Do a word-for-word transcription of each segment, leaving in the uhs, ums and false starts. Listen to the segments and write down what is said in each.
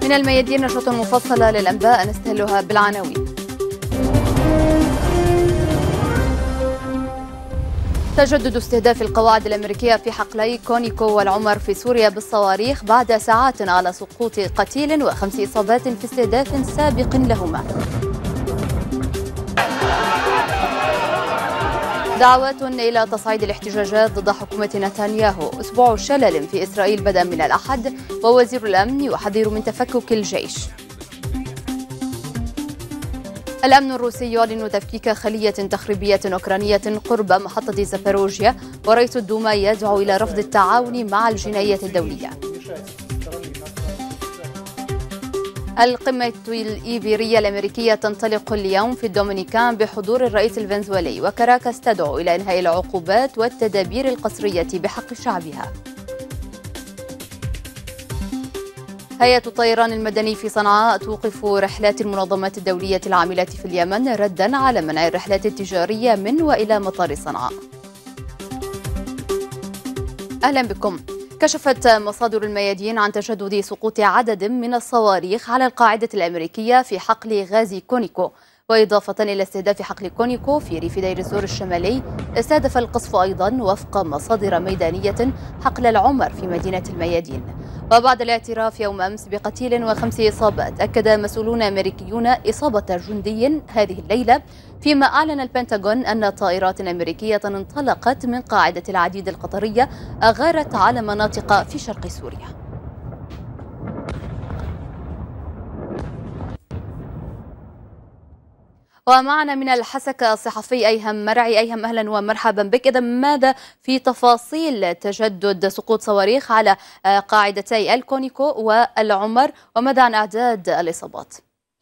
من الميادين نشرة مفصلة للأنباء نستهلها بالعناوين. تجدد استهداف القواعد الأمريكية في حقلي كونيكو والعمر في سوريا بالصواريخ بعد ساعات على سقوط قتيل وخمس إصابات في استهداف سابق لهما. دعوات إلى تصعيد الاحتجاجات ضد حكومة نتنياهو. أسبوع شلل في إسرائيل بدأ من الأحد، ووزير الأمن يحذر من تفكك الجيش. الأمن الروسي يعلن تفكيك خلية تخريبية أوكرانية قرب محطة زاباروجيا، ورئيس الدوما يدعو إلى رفض التعاون مع الجناية الدولية. القمة الإيبيرية الأمريكية تنطلق اليوم في الدومينيكان بحضور الرئيس الفنزويلي، وكاراكاس تدعو إلى إنهاء العقوبات والتدابير القسرية بحق شعبها. هيئة الطيران المدني في صنعاء توقف رحلات المنظمات الدولية العاملة في اليمن ردا على منع الرحلات التجارية من وإلى مطار صنعاء. أهلا بكم. كشفت مصادر الميادين عن تجدد سقوط عدد من الصواريخ على القاعدة الأمريكية في حقل غاز كونيكو، وإضافة إلى استهداف حقل كونيكو في ريف دير الزور الشمالي، استهدف القصف أيضا وفق مصادر ميدانية حقل العمر في مدينة الميادين. وبعد الاعتراف يوم أمس بقتيل وخمس إصابات، أكد مسؤولون أمريكيون إصابة جندي هذه الليلة، فيما أعلن البنتاغون أن طائرات أمريكية انطلقت من قاعدة العديد القطرية أغارت على مناطق في شرق سوريا. ومعنا من الحسكة الصحفي أيهم مرعي. أيهم، أهلا ومرحبا بك. إذا ماذا في تفاصيل تجدد سقوط صواريخ على قاعدتي الكونيكو والعمر، وماذا عن أعداد الإصابات؟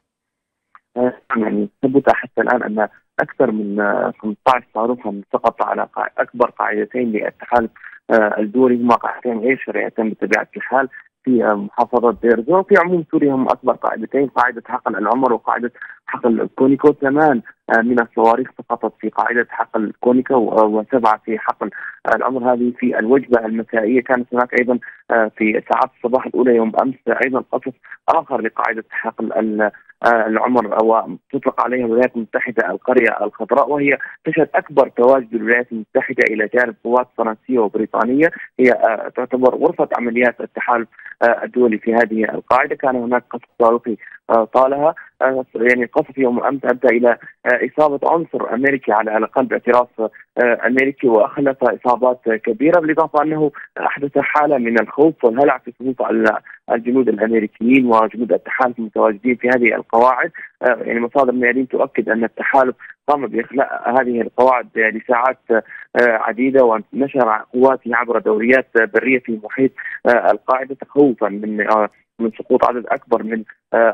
يعني ثبت حتى الآن أن أكثر من خمسة عشر صاروخا سقط على أكبر قاعدتين للتحالف الدولي، هما قاعدتين غير شرعيتين بطبيعة الحال في محافظة دير الزور. في عموم سوريا هم أكبر قاعدتين، قاعدة حقل العمر وقاعدة حقل كونيكو. ثمان من الصواريخ سقطت في قاعدة حقل كونيكو وسبعة في حقل العمر. هذه في الوجبة المسائية. كانت هناك أيضا في ساعات الصباح الأولى يوم أمس أيضا قصف آخر لقاعدة حقل العمر، وتطلق عليها الولايات المتحدة القرية الخضراء، وهي تشهد أكبر تواجد الولايات المتحدة إلى جانب قوات فرنسية وبريطانية. هي تعتبر غرفة عمليات التحالف الدولي في هذه القاعدة. كان هناك قصف صاروخي طالها، يعني قصف يوم أمس أدى إلى إصابة عنصر أمريكي على الأقل باعتراف أمريكي، وأخلف إصابات كبيرة، بالإضافة أنه أحدث حالة من الخوف والهلع في صفوف الجنود الأمريكيين وجنود التحالف المتواجدين في هذه القواعد. يعني مصادر ميادين تؤكد أن التحالف قام بإخلاء هذه القواعد لساعات عديدة، ونشر قواته عبر دوريات برية في محيط القاعدة تخوفا من من سقوط عدد أكبر من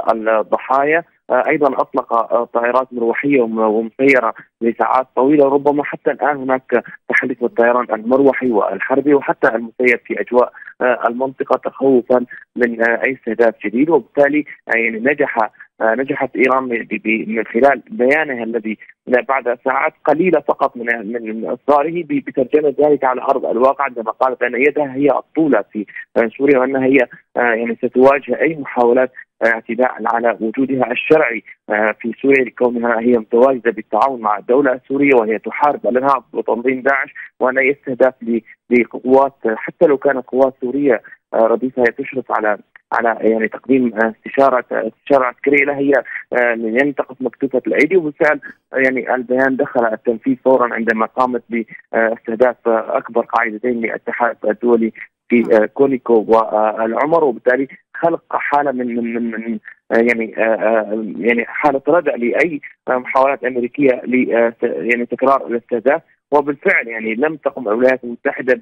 الضحايا. أيضا أطلق طائرات مروحية ومسيرة لساعات طويلة، ربما حتى الآن هناك تحدث الطيران المروحي والحربي وحتى المسير في أجواء المنطقة تخوفا من أي استهداف جديد. وبالتالي يعني نجح نجحت إيران من خلال بيانها الذي بعد ساعات قليلة فقط من من إصداره بترجمة ذلك على أرض الواقع، عندما قالت أن يدها هي الطولة في سوريا، وأنها هي يعني ستواجه أي محاولات اعتداء على وجودها الشرعي في سوريا، لكونها هي متواجدة بالتعاون مع الدولة السورية وهي تحارب الإرهاب وتنظيم داعش، وأن يستهدف لقوات حتى لو كانت قوات سورية رديفة هي تشرف على على يعني تقديم استشارة استشارة عسكرية لها، هي يعني تقف مكتوفة الأيدي. وبالفعل يعني البيان دخل التنفيذ فورا عندما قامت باستهداف أكبر قاعدتين للاتحاد الدولي في كونيكو والعمر، وبالتالي خلق حالة من من من يعني يعني حالة ردع لأي محاولات أمريكية ل يعني تكرار الاستهداف. وبالفعل يعني لم تقم الولايات المتحدة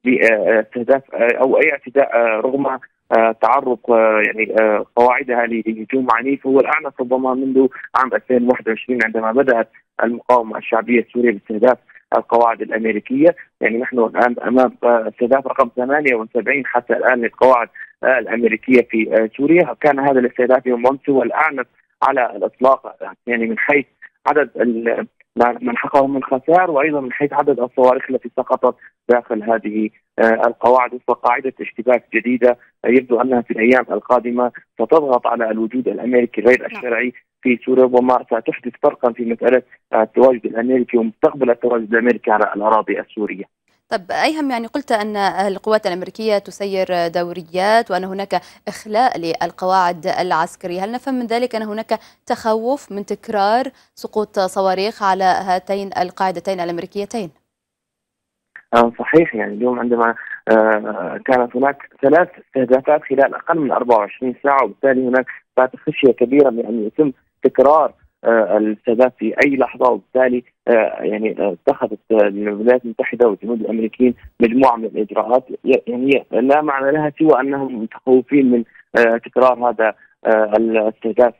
باستهداف أو أي اعتداء رغم تعرض يعني قواعدها لهجوم عنيف، هو الأعنف ربما منذ عام ألفين وواحد وعشرين عندما بدأت المقاومة الشعبية السورية باستهداف القواعد الأمريكية. يعني نحن الآن أمام استهداف رقم ثمانية وسبعين حتى الآن للقواعد الأمريكية في سوريا. كان هذا الاستهداف يوم أمس هو الأعنف على الإطلاق، يعني من حيث عدد من حققه من خسائر، وايضا من حيث عدد الصواريخ التي سقطت داخل هذه القواعد وفق قاعده اشتباك جديده يبدو انها في الايام القادمه ستضغط على الوجود الامريكي غير الشرعي في سوريا، وما ستحدث فرقا في مساله التواجد الامريكي ومستقبل التواجد الامريكي على الاراضي السوريه. طب أيهم، يعني قلت أن القوات الأمريكية تسير دوريات وأن هناك إخلاء للقواعد العسكرية، هل نفهم من ذلك أن هناك تخوف من تكرار سقوط صواريخ على هاتين القاعدتين الأمريكيتين؟ صحيح، يعني اليوم عندما كانت هناك ثلاث استهدافات خلال أقل من أربع وعشرين ساعة، وبالتالي هناك كانت خشية كبيرة من أن يتم تكرار الاستهداف في اي لحظه، وبالتالي يعني اتخذت الولايات المتحده والجنود الامريكيين مجموعه من الاجراءات يعني لا معنى لها سوى انهم متخوفين من تكرار هذا الاستهداف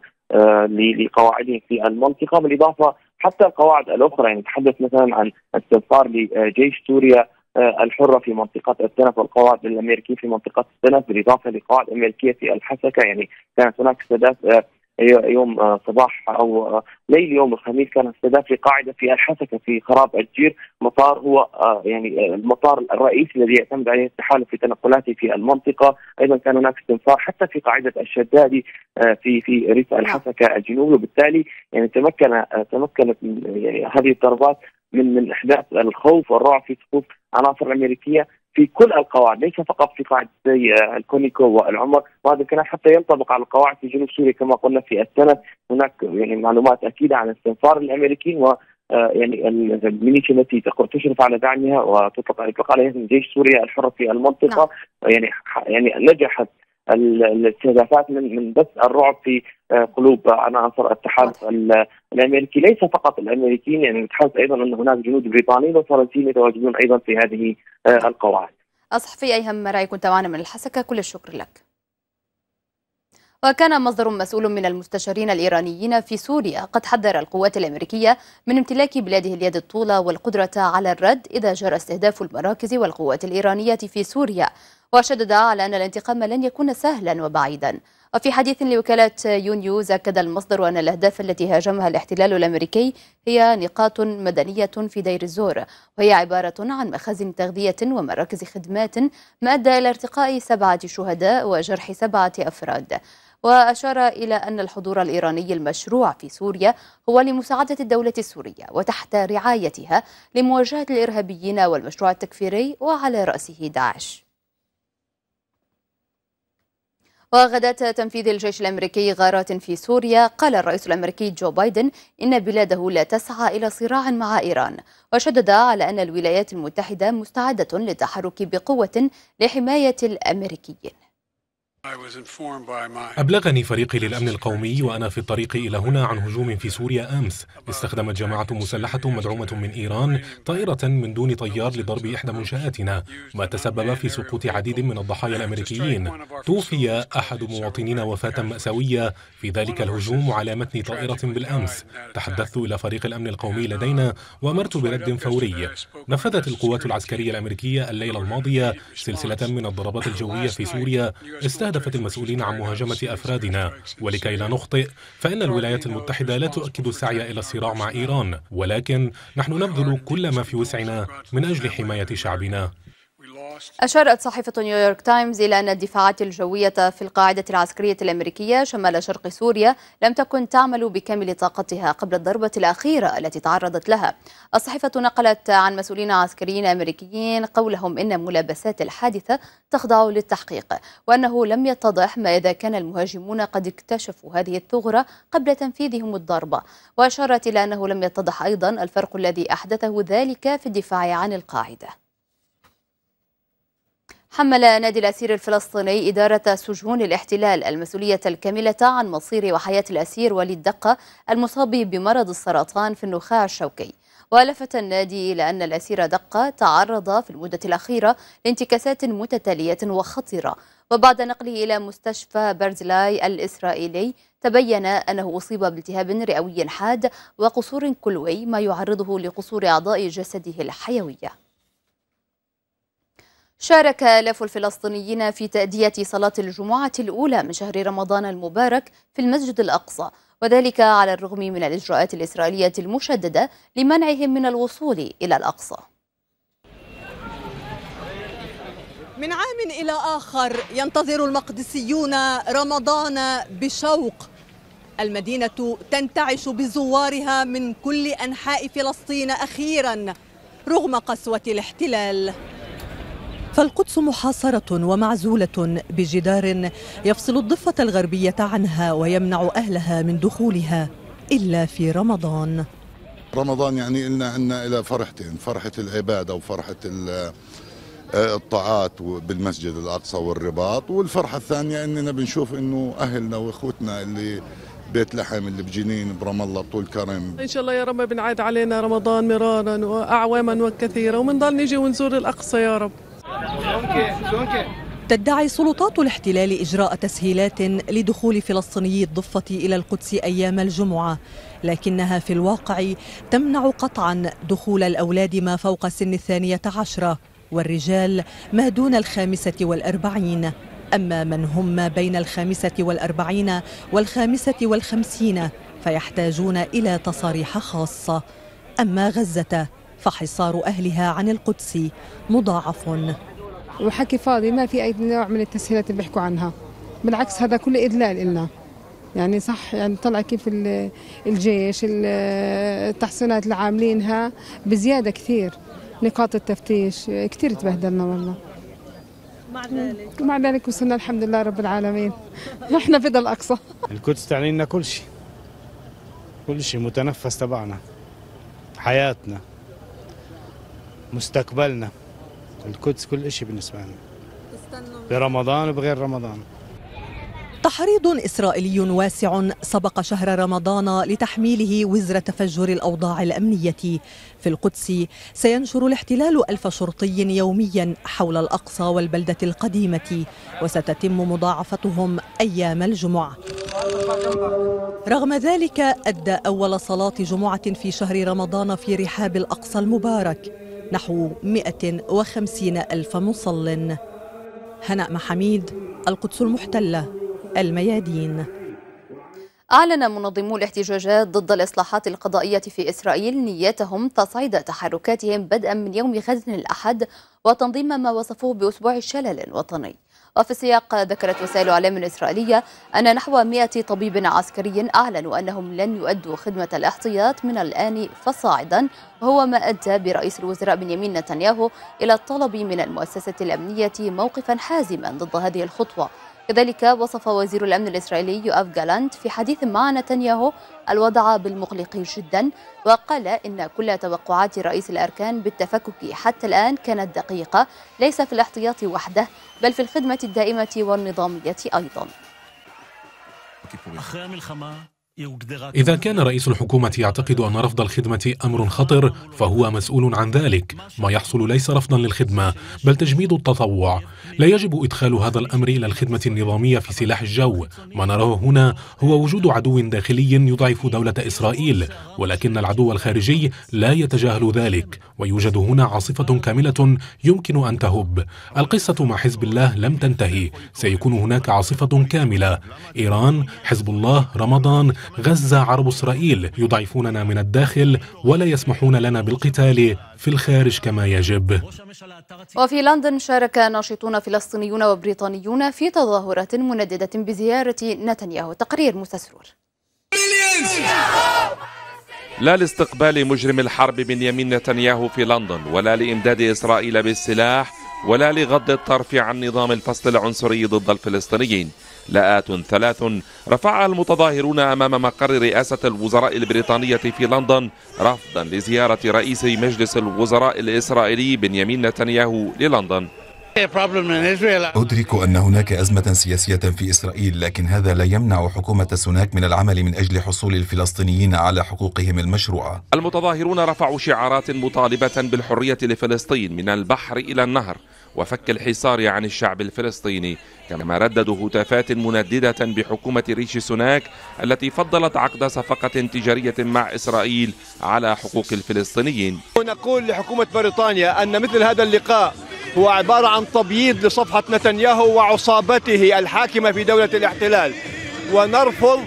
لقواعدهم في المنطقه، بالاضافه حتى القواعد الاخرى. يعني نتحدث مثلا عن استنفار لجيش سوريا الحره في منطقه التنف والقواعد الامريكيه في منطقه التنف، بالاضافه لقواعد امريكيه في الحسكه. يعني كانت هناك استهداف يوم صباح او ليل يوم الخميس كان استهداف لقاعده في الحسكه في خراب الجير، مطار هو يعني المطار الرئيسي الذي يعتمد عليه التحالف في تنقلاته في المنطقه. ايضا كان هناك استنفار حتى في قاعده الشدادي في في ريف الحسكه الجنوبي، وبالتالي يعني تمكن تمكنت يعني هذه الضربات من من احداث الخوف والرعب في صفوف عناصر الامريكيه في كل القواعد، ليس فقط في قاعدة الكونيكو والعمر، وهذا الكلام حتى ينطبق على القواعد في جنوب سوريا كما قلنا في التنف. هناك يعني معلومات أكيدة عن استنفار الأمريكيين و يعني الميليشيا التي تشرف على دعمها وتطلق يطلق عليها جيش سوريا الحر في المنطقة. يعني يعني نجحت الاستهدافات من من بث الرعب في قلوب عناصر التحالف الامريكي، ليس فقط الامريكيين، يعني نتحدث ايضا ان هناك جنود بريطانيين وفرنسيين يتواجدون ايضا في هذه القواعد. الصحفي أيهم مرعي كنت معنا من الحسكة، كل الشكر لك. وكان مصدر مسؤول من المستشارين الإيرانيين في سوريا قد حذر القوات الأمريكية من امتلاك بلاده اليد الطولى والقدرة على الرد إذا جرى استهداف المراكز والقوات الإيرانية في سوريا، وشدد على أن الانتقام لن يكون سهلا وبعيدا. وفي حديث لوكالة يو نيوز أكد المصدر أن الأهداف التي هاجمها الاحتلال الأمريكي هي نقاط مدنية في دير الزور، وهي عبارة عن مخازن تغذية ومراكز خدمات، ما أدى إلى ارتقاء سبعة شهداء وجرح سبعة أفراد. وأشار إلى أن الحضور الإيراني المشروع في سوريا هو لمساعدة الدولة السورية وتحت رعايتها لمواجهة الإرهابيين والمشروع التكفيري وعلى رأسه داعش. وغداة تنفيذ الجيش الأمريكي غارات في سوريا، قال الرئيس الأمريكي جو بايدن إن بلاده لا تسعى إلى صراع مع إيران، وشدد على أن الولايات المتحدة مستعدة للتحرك بقوة لحماية الأمريكيين. أبلغني فريقي للأمن القومي وأنا في الطريق إلى هنا عن هجوم في سوريا أمس استخدمت جماعة مسلحة مدعومة من إيران طائرة من دون طيار لضرب إحدى منشآتنا، ما تسبب في سقوط عديد من الضحايا الأمريكيين. توفي أحد مواطنينا وفاة مأساوية في ذلك الهجوم على متن طائرة بالأمس. تحدثت إلى فريق الأمن القومي لدينا وأمرت برد فوري. نفذت القوات العسكرية الأمريكية الليلة الماضية سلسلة من الضربات الجوية في سوريا استهدفت المسؤولين عن مهاجمة أفرادنا، ولكي لا نخطئ فإن الولايات المتحدة لا تؤكد السعي إلى الصراع مع إيران، ولكن نحن نبذل كل ما في وسعنا من أجل حماية شعبنا. أشارت صحيفة نيويورك تايمز إلى أن الدفاعات الجوية في القاعدة العسكرية الأمريكية شمال شرق سوريا لم تكن تعمل بكامل طاقتها قبل الضربة الأخيرة التي تعرضت لها. الصحيفة نقلت عن مسؤولين عسكريين أمريكيين قولهم إن ملابسات الحادثة تخضع للتحقيق، وأنه لم يتضح ما إذا كان المهاجمون قد اكتشفوا هذه الثغرة قبل تنفيذهم الضربة. وأشارت إلى أنه لم يتضح أيضا الفرق الذي أحدثه ذلك في الدفاع عن القاعدة. حمل نادي الأسير الفلسطيني إدارة سجون الاحتلال المسؤولية الكاملة عن مصير وحياة الأسير وليد دقة المصاب بمرض السرطان في النخاع الشوكي. ولفت النادي إلى أن الأسير دقة تعرض في المدة الأخيرة لانتكاسات متتالية وخطيرة، وبعد نقله إلى مستشفى برزلاي الإسرائيلي تبين أنه أصيب بالتهاب رئوي حاد وقصور كلوي، ما يعرضه لقصور أعضاء جسده الحيوية. شارك آلاف الفلسطينيين في تأدية صلاة الجمعة الأولى من شهر رمضان المبارك في المسجد الأقصى، وذلك على الرغم من الإجراءات الإسرائيلية المشددة لمنعهم من الوصول إلى الأقصى. من عام إلى آخر ينتظر المقدسيون رمضان بشوق. المدينة تنتعش بزوارها من كل أنحاء فلسطين أخيرا رغم قسوة الاحتلال. فالقدس محاصرة ومعزولة بجدار يفصل الضفة الغربية عنها ويمنع أهلها من دخولها إلا في رمضان. رمضان يعني إلنا عنا إلى فرحتين، فرحة العبادة وفرحة الطاعات بالمسجد الأقصى والرباط، والفرحة الثانية أننا بنشوف أنه أهلنا وإخوتنا اللي بيت لحم اللي بجنين برام الله بطول كرم. إن شاء الله يا رب بنعاد علينا رمضان مرارا وأعواما وكثيرة ونضل نجي ونزور الأقصى يا رب. تدعي سلطات الاحتلال إجراء تسهيلات لدخول فلسطيني الضفة إلى القدس أيام الجمعة، لكنها في الواقع تمنع قطعا دخول الأولاد ما فوق سن الثانية عشرة والرجال ما دون الخامسة والأربعين. أما من هم ما بين الخامسة والأربعين والخامسة والخمسين فيحتاجون إلى تصاريح خاصة. أما غزة فحصار أهلها عن القدس مضاعف. وحكي فاضي، ما في أي نوع من التسهيلات اللي بيحكوا عنها، بالعكس هذا كله إذلال إلنا. يعني صح، يعني طلع كيف الجيش التحصينات اللي عاملينها بزيادة كثير، نقاط التفتيش كثير تبهدلنا والله. مع ذلك مع ذلك وصلنا الحمد لله رب العالمين. احنا في الأقصى. القدس تعني لنا كل شيء، كل شيء متنفس تبعنا، حياتنا، مستقبلنا. القدس كل شيء بالنسبة لنا، برمضان وبغير رمضان. تحريض إسرائيلي واسع سبق شهر رمضان لتحميله وزر تفجر الأوضاع الأمنية في القدس. سينشر الاحتلال ألف شرطي يوميا حول الأقصى والبلدة القديمة، وستتم مضاعفتهم أيام الجمعة. رغم ذلك أدى أول صلاة جمعة في شهر رمضان في رحاب الأقصى المبارك نحو مئة وخمسين ألف مصل. هناء محميد، القدس المحتلة، الميادين. أعلن منظمو الاحتجاجات ضد الإصلاحات القضائية في إسرائيل نيتهم تصعيد تحركاتهم بدءا من يوم غد الأحد وتنظيم ما وصفوه بأسبوع الشلل الوطني. وفي السياق ذكرت وسائل إعلام إسرائيلية أن نحو مئة طبيب عسكري أعلنوا أنهم لن يؤدوا خدمة الاحتياط من الآن فصاعدا، وهو ما أدى برئيس الوزراء بنيامين نتنياهو إلى الطلب من المؤسسة الأمنية موقفا حازما ضد هذه الخطوة. كذلك وصف وزير الأمن الإسرائيلي يوآف جالانت في حديث مع نتنياهو الوضع بالمقلق جدا، وقال إن كل توقعات رئيس الأركان بالتفكك حتى الآن كانت دقيقة، ليس في الاحتياط وحده بل في الخدمة الدائمة والنظامية أيضا. إذا كان رئيس الحكومة يعتقد أن رفض الخدمة أمر خطر فهو مسؤول عن ذلك. ما يحصل ليس رفضا للخدمة بل تجميد التطوع. لا يجب إدخال هذا الأمر إلى الخدمة النظامية في سلاح الجو. ما نراه هنا هو وجود عدو داخلي يضعف دولة إسرائيل، ولكن العدو الخارجي لا يتجاهل ذلك، ويوجد هنا عاصفة كاملة يمكن أن تهب. القصة مع حزب الله لم تنتهي، سيكون هناك عاصفة كاملة. إيران، حزب الله، رمضان، غزة، عرب إسرائيل يضعفوننا من الداخل ولا يسمحون لنا بالقتال في الخارج كما يجب. وفي لندن شارك ناشطون فلسطينيون وبريطانيون في تظاهرة منددة بزيارة نتنياهو. تقرير مسسرور. لا لاستقبال مجرم الحرب بنيامين نتنياهو في لندن، ولا لإمداد إسرائيل بالسلاح، ولا لغض الطرف عن نظام الفصل العنصري ضد الفلسطينيين. لاءات ثلاث رفعها المتظاهرون أمام مقر رئاسة الوزراء البريطانية في لندن رفضا لزيارة رئيس مجلس الوزراء الإسرائيلي بنيامين نتنياهو للندن. أدرك أن هناك أزمة سياسية في إسرائيل، لكن هذا لا يمنع حكومة سوناك من العمل من أجل حصول الفلسطينيين على حقوقهم المشروعة. المتظاهرون رفعوا شعارات مطالبة بالحرية لفلسطين من البحر إلى النهر وفك الحصار عن الشعب الفلسطيني، كما رددوا هتافات منددة بحكومة ريشي سوناك التي فضلت عقد صفقة تجارية مع إسرائيل على حقوق الفلسطينيين. نقول لحكومة بريطانيا أن مثل هذا اللقاء هو عبارة عن تبييض لصفحة نتنياهو وعصابته الحاكمة في دولة الاحتلال، ونرفض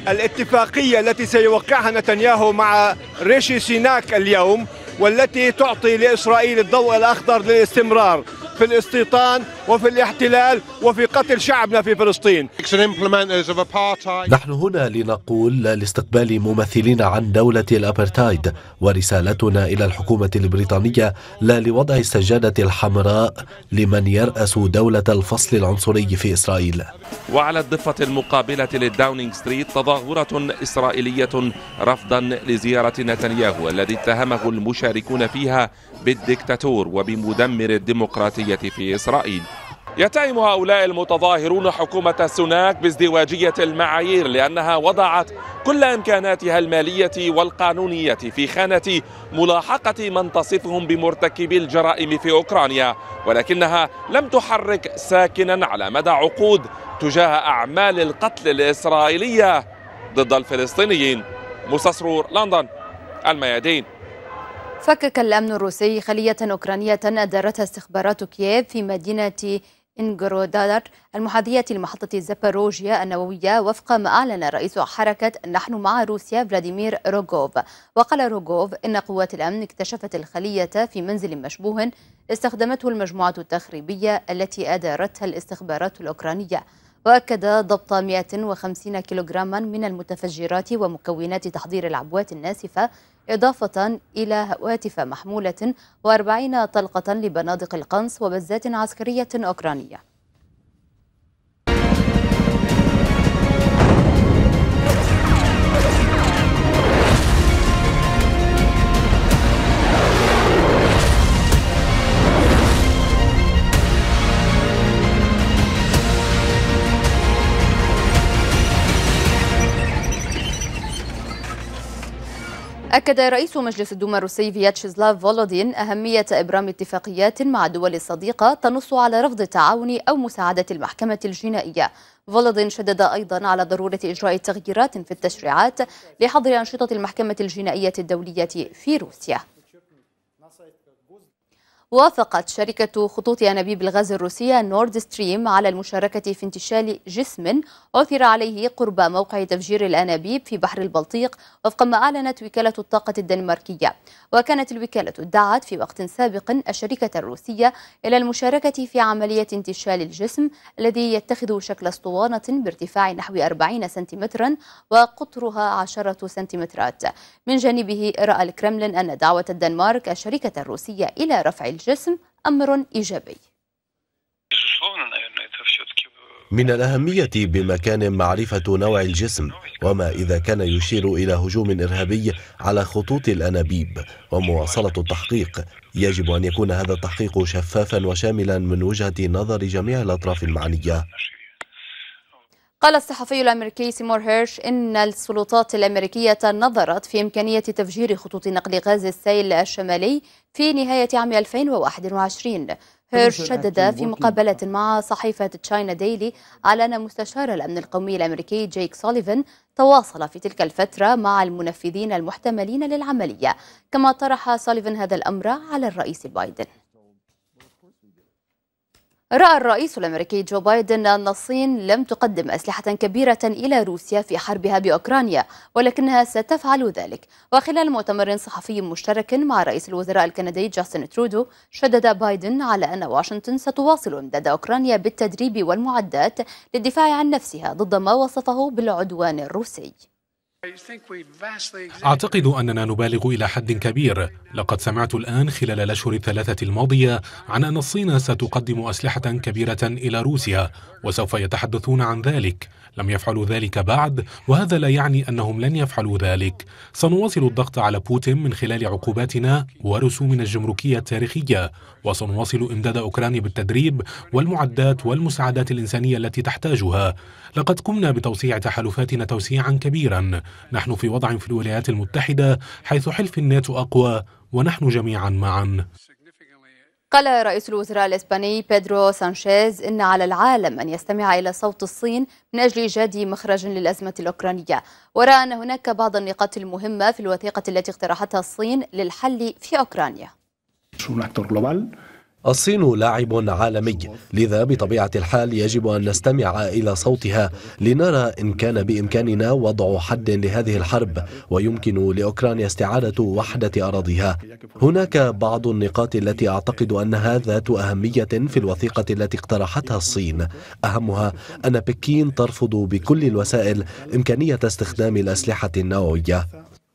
الاتفاقية التي سيوقعها نتنياهو مع ريشي سيناك اليوم، والتي تعطي لإسرائيل الضوء الأخضر للاستمرار في الاستيطان وفي الاحتلال وفي قتل شعبنا في فلسطين. نحن هنا لنقول لا لاستقبال ممثلين عن دولة الأبرتايد، ورسالتنا إلى الحكومة البريطانية لا لوضع السجادة الحمراء لمن يرأس دولة الفصل العنصري في إسرائيل. وعلى الضفة المقابلة للداونينغ ستريت تظاهرة إسرائيلية رفضا لزيارة نتنياهو الذي اتهمه المشاركون فيها بالديكتاتور وبمدمر الديمقراطية في إسرائيل. يتهم هؤلاء المتظاهرون حكومة سوناك بازدواجية المعايير لأنها وضعت كل إمكاناتها المالية والقانونية في خانة ملاحقة من تصفهم بمرتكبي الجرائم في أوكرانيا، ولكنها لم تحرك ساكنا على مدى عقود تجاه أعمال القتل الإسرائيلية ضد الفلسطينيين. موسى سرور، لندن، الميادين. فكك الأمن الروسي خلية أوكرانية أدارتها استخبارات كييف في مدينة إنغرودار المحاذية لمحطة زاباروجيا النووية، وفق ما أعلن رئيس حركة نحن مع روسيا فلاديمير روغوف. وقال روغوف إن قوات الأمن اكتشفت الخلية في منزل مشبوه استخدمته المجموعة التخريبية التي أدارتها الاستخبارات الأوكرانية، وأكد ضبط مئة وخمسين كيلوغراما من المتفجرات ومكونات تحضير العبوات الناسفة، إضافة إلى هواتف محمولة وأربعين طلقة لبنادق القنص وبزات عسكرية أوكرانية. أكد رئيس مجلس الدوما الروسي فياتشيسلاف فولودين أهمية إبرام اتفاقيات مع الدول الصديقة تنص على رفض التعاون أو مساعدة المحكمة الجنائية. فولودين شدد أيضا على ضرورة إجراء تغييرات في التشريعات لحظر أنشطة المحكمة الجنائية الدولية في روسيا. وافقت شركة خطوط أنابيب الغاز الروسية نورد ستريم على المشاركة في انتشال جسم عثر عليه قرب موقع تفجير الأنابيب في بحر البلطيق، وفق ما أعلنت وكالة الطاقة الدنماركية. وكانت الوكالة ادعت في وقت سابق الشركة الروسية إلى المشاركة في عملية انتشال الجسم الذي يتخذ شكل اسطوانة بارتفاع نحو أربعين سنتيمترا وقطرها عشرة سنتيمترات. من جانبه رأى الكرملين أن دعوة الدنمارك الشركة الروسية إلى رفع الجسم أمر إيجابي. من الأهمية بمكان معرفة نوع الجسم، وما إذا كان يشير إلى هجوم إرهابي على خطوط الأنابيب، ومواصلة التحقيق. يجب أن يكون هذا التحقيق شفافا وشاملا من وجهة نظر جميع الأطراف المعنية. قال الصحفي الأمريكي سيمور هيرش إن السلطات الأمريكية نظرت في إمكانية تفجير خطوط نقل غاز السيل الشمالي في نهاية عام ألفين وواحد وعشرين. هيرش شدد في مقابلة مع صحيفة تشاينا ديلي على أن مستشار الأمن القومي الأمريكي جيك سوليفان تواصل في تلك الفترة مع المنفذين المحتملين للعملية، كما طرح سوليفان هذا الأمر على الرئيس بايدن. رأى الرئيس الأمريكي جو بايدن أن الصين لم تقدم أسلحة كبيرة إلى روسيا في حربها بأوكرانيا، ولكنها ستفعل ذلك. وخلال مؤتمر صحفي مشترك مع رئيس الوزراء الكندي جاستن ترودو، شدد بايدن على أن واشنطن ستواصل إمداد أوكرانيا بالتدريب والمعدات للدفاع عن نفسها ضد ما وصفه بالعدوان الروسي. أعتقد أننا نبالغ إلى حد كبير. لقد سمعت الآن خلال الأشهر الثلاثة الماضية عن أن الصين ستقدم أسلحة كبيرة إلى روسيا، وسوف يتحدثون عن ذلك. لم يفعلوا ذلك بعد، وهذا لا يعني أنهم لن يفعلوا ذلك. سنواصل الضغط على بوتين من خلال عقوباتنا ورسومنا الجمركية التاريخية، وسنواصل إمداد أوكرانيا بالتدريب والمعدات والمساعدات الإنسانية التي تحتاجها. لقد قمنا بتوسيع تحالفاتنا توسيعا كبيرا. نحن في وضع في الولايات المتحدة حيث حلف الناتو أقوى، ونحن جميعا معا. قال رئيس الوزراء الإسباني بيدرو سانشيز إن على العالم أن يستمع إلى صوت الصين من أجل إيجاد مخرج للأزمة الأوكرانية، ورأى أن هناك بعض النقاط المهمة في الوثيقة التي اقترحتها الصين للحل في أوكرانيا. الصين لاعب عالمي، لذا بطبيعة الحال يجب أن نستمع إلى صوتها لنرى إن كان بإمكاننا وضع حد لهذه الحرب ويمكن لأوكرانيا استعادة وحدة أراضيها. هناك بعض النقاط التي أعتقد أنها ذات أهمية في الوثيقة التي اقترحتها الصين، أهمها أن بكين ترفض بكل الوسائل إمكانية استخدام الأسلحة النووية.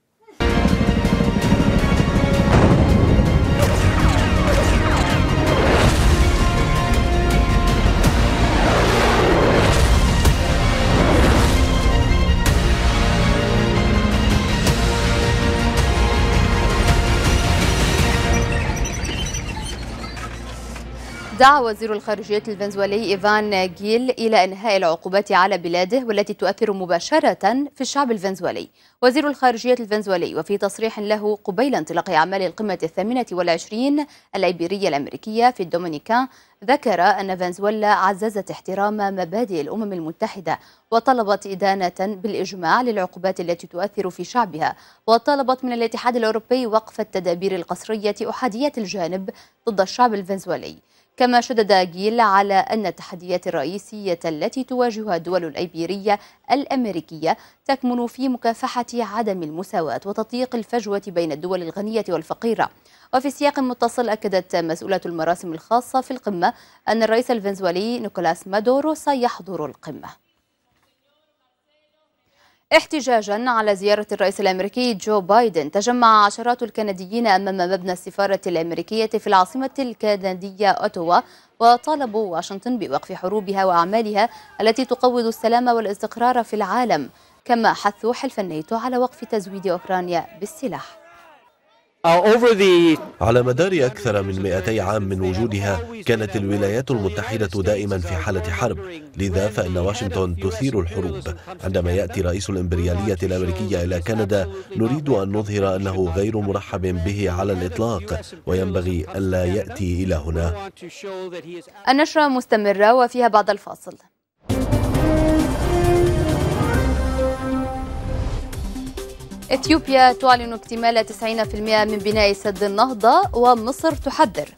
دعا وزير الخارجية الفنزويلي إيفان جيل إلى إنهاء العقوبات على بلاده والتي تؤثر مباشرة في الشعب الفنزويلي. وزير الخارجية الفنزويلي وفي تصريح له قبيل انطلاق أعمال القمة الثامنة والعشرين الليبيرية الأمريكية في الدومينيكان ذكر أن فنزويلا عززت احترام مبادئ الأمم المتحدة وطلبت إدانة بالإجماع للعقوبات التي تؤثر في شعبها، وطلبت من الاتحاد الأوروبي وقف التدابير القسرية أحادية الجانب ضد الشعب الفنزويلي. كما شدد جيل على أن التحديات الرئيسية التي تواجهها الدول الليبيرية الأمريكية تكمن في مكافحة عدم المساواة وتضييق الفجوة بين الدول الغنية والفقيرة. وفي سياق متصل أكدت مسؤولة المراسم الخاصة في القمة أن الرئيس الفنزويلي نيكولاس مادورو سيحضر القمة. احتجاجا على زيارة الرئيس الأمريكي جو بايدن، تجمع عشرات الكنديين أمام مبنى السفارة الأمريكية في العاصمة الكندية أوتوا وطالبوا واشنطن بوقف حروبها وأعمالها التي تقوض السلام والاستقرار في العالم، كما حثوا حلف الناتو على وقف تزويد أوكرانيا بالسلاح. على مدار أكثر من مئتي عام من وجودها كانت الولايات المتحدة دائما في حالة حرب، لذا فإن واشنطن تثير الحروب. عندما يأتي رئيس الإمبريالية الأمريكية إلى كندا نريد أن نظهر أنه غير مرحب به على الإطلاق وينبغي ألا يأتي إلى هنا. النشرة مستمرة وفيها بعد الفاصل. إثيوبيا تعلن اكتمال تسعين بالمئة من بناء سد النهضة ومصر تحذر.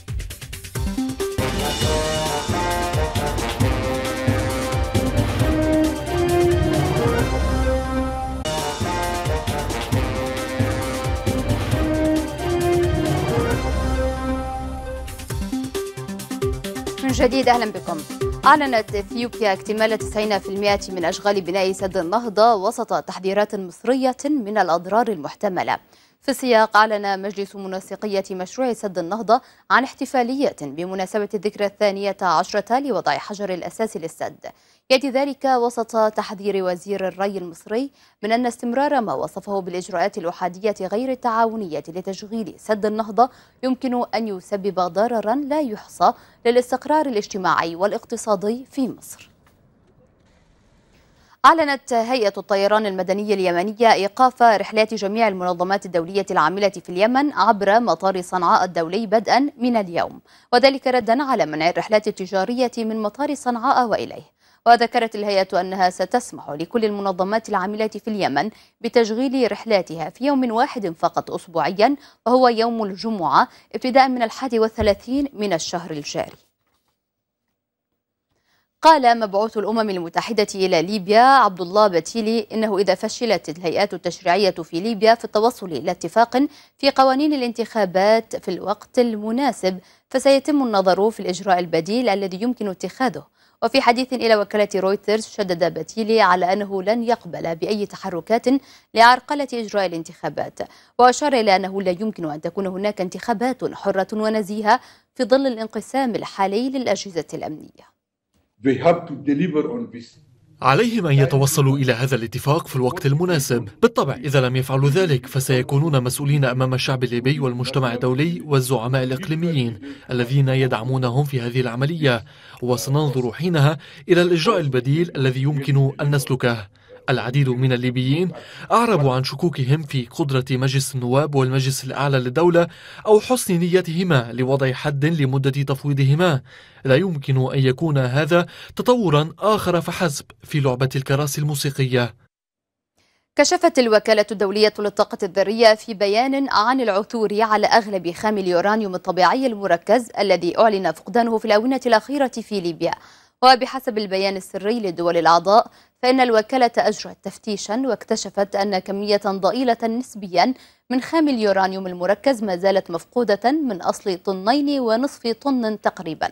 من جديد أهلا بكم. أعلنت إثيوبيا اكتمال تسعين بالمئة من أشغال بناء سد النهضة وسط تحذيرات مصرية من الأضرار المحتملة. في السياق أعلن مجلس منسقية مشروع سد النهضة عن احتفالية بمناسبة الذكرى الثانية عشرة لوضع حجر الأساس للسد. يأتي ذلك وسط تحذير وزير الري المصري من أن استمرار ما وصفه بالإجراءات الأحادية غير التعاونية لتشغيل سد النهضة يمكن أن يسبب ضررا لا يحصى للاستقرار الاجتماعي والاقتصادي في مصر. أعلنت هيئة الطيران المدني اليمنية إيقاف رحلات جميع المنظمات الدولية العاملة في اليمن عبر مطار صنعاء الدولي بدءا من اليوم، وذلك ردا على منع الرحلات التجارية من مطار صنعاء وإليه. وذكرت الهيئة أنها ستسمح لكل المنظمات العاملة في اليمن بتشغيل رحلاتها في يوم واحد فقط أسبوعيا، وهو يوم الجمعة ابتداء من الحادي والثلاثين من الشهر الجاري. قال مبعوث الأمم المتحدة إلى ليبيا عبد الله بتيلي إنه إذا فشلت الهيئات التشريعية في ليبيا في التوصل إلى اتفاق في قوانين الانتخابات في الوقت المناسب فسيتم النظر في الإجراء البديل الذي يمكن اتخاذه. وفي حديث إلى وكالة رويترز شدد بتيلي على أنه لن يقبل بأي تحركات لعرقلة إجراء الانتخابات، وأشار إلى أنه لا يمكن أن تكون هناك انتخابات حرة ونزيهة في ظل الانقسام الحالي للأجهزة الأمنية. عليهم أن يتوصلوا إلى هذا الاتفاق في الوقت المناسب. بالطبع إذا لم يفعلوا ذلك فسيكونون مسؤولين أمام الشعب الليبي والمجتمع الدولي والزعماء الإقليميين الذين يدعمونهم في هذه العملية، وسننظر حينها إلى الإجراء البديل الذي يمكن أن نسلكه. العديد من الليبيين أعربوا عن شكوكهم في قدرة مجلس النواب والمجلس الأعلى للدولة أو حسن نيتهما لوضع حد لمدة تفويضهما. لا يمكن أن يكون هذا تطورا آخر فحسب في لعبة الكراسي الموسيقية. كشفت الوكالة الدولية للطاقة الذرية في بيان عن العثور على أغلب خام اليورانيوم الطبيعي المركز الذي أعلن فقدانه في الآونة الأخيرة في ليبيا. وبحسب البيان السري للدول الأعضاء فإن الوكالة أجرت تفتيشا واكتشفت أن كمية ضئيلة نسبيا من خام اليورانيوم المركز ما زالت مفقودة من أصل طنين ونصف طن تقريبا.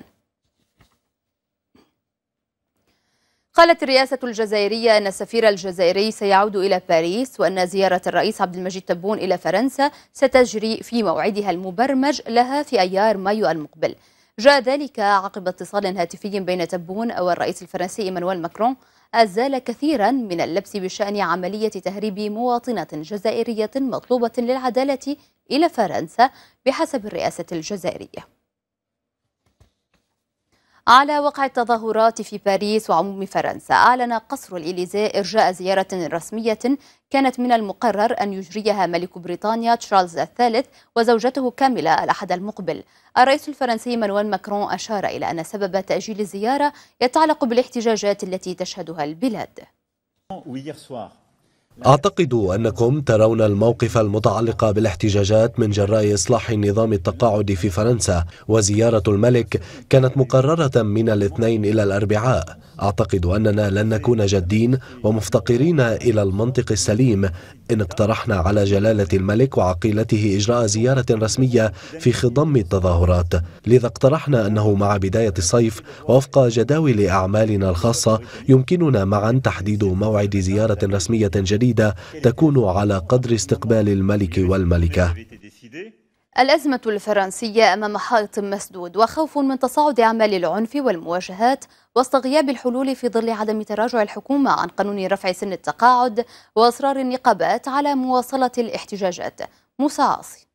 قالت الرئاسة الجزائرية أن السفير الجزائري سيعود إلى باريس، وأن زيارة الرئيس عبد المجيد تبون إلى فرنسا ستجري في موعدها المبرمج لها في أيار مايو المقبل. جاء ذلك عقب اتصال هاتفي بين تبون والرئيس الفرنسي إيمانويل ماكرون أزال كثيرا من اللبس بشأن عملية تهريب مواطنة جزائرية مطلوبة للعدالة إلى فرنسا بحسب الرئاسة الجزائرية. على وقع التظاهرات في باريس وعموم فرنسا، أعلن قصر الإليزيه إرجاء زيارة رسمية كانت من المقرر أن يجريها ملك بريطانيا تشارلز الثالث وزوجته كاميلا الأحد المقبل. الرئيس الفرنسي إيمانويل ماكرون أشار إلى أن سبب تأجيل الزيارة يتعلق بالاحتجاجات التي تشهدها البلاد. أعتقد أنكم ترون الموقف المتعلق بالاحتجاجات من جراء إصلاح نظام التقاعد في فرنسا، وزيارة الملك كانت مقررة من الاثنين إلى الأربعاء. أعتقد أننا لن نكون جادين ومفتقرين إلى المنطق السليم إن اقترحنا على جلالة الملك وعقيلته إجراء زيارة رسمية في خضم التظاهرات، لذا اقترحنا أنه مع بداية الصيف ووفق جداول أعمالنا الخاصة يمكننا معا تحديد موعد زيارة رسمية جديدة تكون على قدر استقبال الملك والملكة. الأزمة الفرنسية أمام حائط مسدود، وخوف من تصاعد أعمال العنف والمواجهات وسط غياب الحلول في ظل عدم تراجع الحكومة عن قانون رفع سن التقاعد وإصرار النقابات على مواصلة الاحتجاجات. موسى عاصي.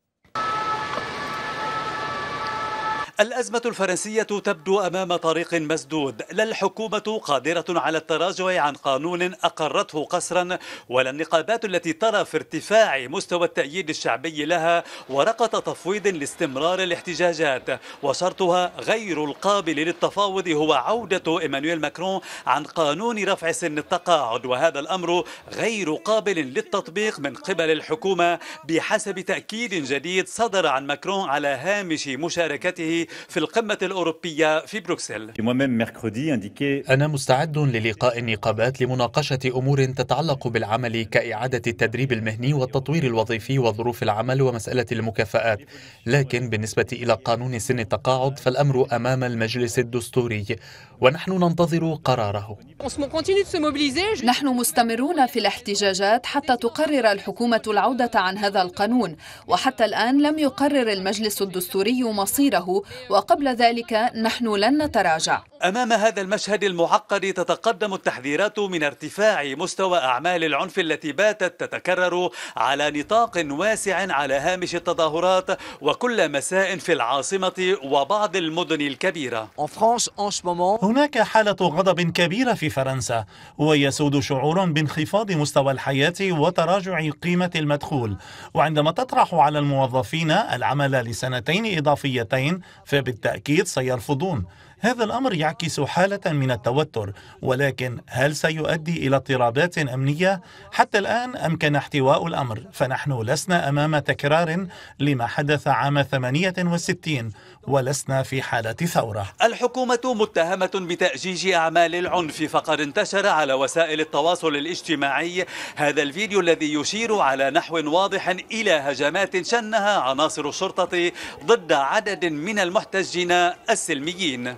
الأزمة الفرنسية تبدو أمام طريق مسدود، لا الحكومة قادرة على التراجع عن قانون أقرته قسرا، ولا النقابات التي ترى في ارتفاع مستوى التأييد الشعبي لها ورقة تفويض لاستمرار الاحتجاجات، وشرطها غير القابل للتفاوض هو عودة إيمانويل ماكرون عن قانون رفع سن التقاعد، وهذا الأمر غير قابل للتطبيق من قبل الحكومة بحسب تأكيد جديد صدر عن ماكرون على هامش مشاركته في القمة الأوروبية في بروكسل. أنا مستعد للقاء النقابات لمناقشة أمور تتعلق بالعمل كإعادة التدريب المهني والتطوير الوظيفي وظروف العمل ومسألة المكافآت، لكن بالنسبة إلى قانون سن التقاعد فالأمر أمام المجلس الدستوري ونحن ننتظر قراره. نحن مستمرون في الاحتجاجات حتى تقرر الحكومة العودة عن هذا القانون، وحتى الآن لم يقرر المجلس الدستوري مصيره، وقبل ذلك نحن لن نتراجع. أمام هذا المشهد المعقد تتقدم التحذيرات من ارتفاع مستوى أعمال العنف التي باتت تتكرر على نطاق واسع على هامش التظاهرات وكل مساء في العاصمة وبعض المدن الكبيرة. هناك حالة غضب كبيرة في فرنسا، ويسود شعور بانخفاض مستوى الحياة وتراجع قيمة المدخول، وعندما تطرح على الموظفين العمل لسنتين إضافيتين فبالتأكيد سيرفضون. هذا الأمر يعكس حالة من التوتر، ولكن هل سيؤدي إلى اضطرابات أمنية؟ حتى الآن أمكن احتواء الأمر، فنحن لسنا أمام تكرار لما حدث عام ثمانية وستين ولسنا في حالة ثورة. الحكومة متهمة بتأجيج أعمال العنف، فقد انتشر على وسائل التواصل الاجتماعي هذا الفيديو الذي يشير على نحو واضح إلى هجمات شنها عناصر الشرطة ضد عدد من المحتجين السلميين.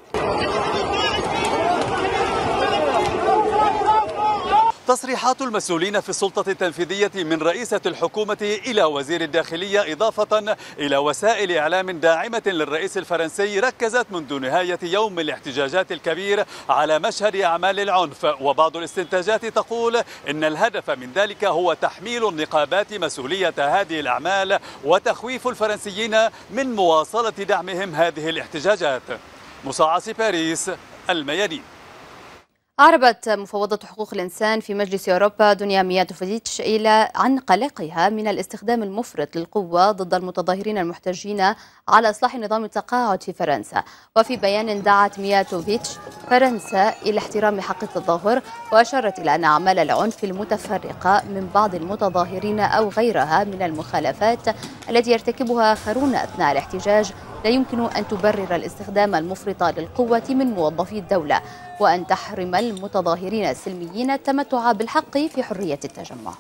تصريحات المسؤولين في السلطة التنفيذية من رئيسة الحكومة إلى وزير الداخلية إضافة إلى وسائل إعلام داعمة للرئيس الفرنسي ركزت منذ نهاية يوم الاحتجاجات الكبير على مشهد أعمال العنف، وبعض الاستنتاجات تقول إن الهدف من ذلك هو تحميل النقابات مسؤولية هذه الأعمال وتخويف الفرنسيين من مواصلة دعمهم هذه الاحتجاجات. موسى عاصي، باريس، الميادين. أعربت مفوضة حقوق الإنسان في مجلس أوروبا دنيا مياتوفيتش إلى عن قلقها من الاستخدام المفرط للقوة ضد المتظاهرين المحتجين على إصلاح نظام التقاعد في فرنسا. وفي بيان دعت مياتوفيتش فرنسا إلى احترام حق التظاهر، وأشارت إلى أن أعمال العنف المتفرقة من بعض المتظاهرين أو غيرها من المخالفات التي يرتكبها آخرون أثناء الاحتجاج لا يمكن أن تبرر الاستخدام المفرط للقوة من موظفي الدولة، وأن تحرم المتظاهرين السلميين التمتع بالحق في حرية التجمع.